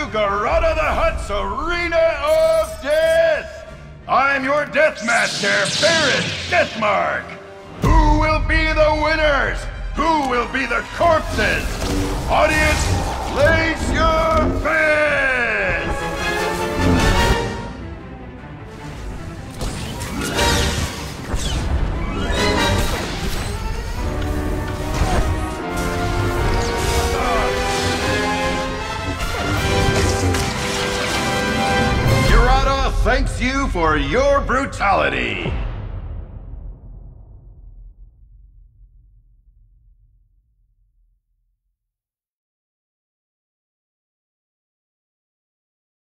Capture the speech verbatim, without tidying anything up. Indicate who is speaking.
Speaker 1: Garada the Hutt's Arena of Death! I'm your Death Master, Baron Deathmark! Who will be the winners? Who will be the corpses? Audience, place your bets! Thanks you for your brutality.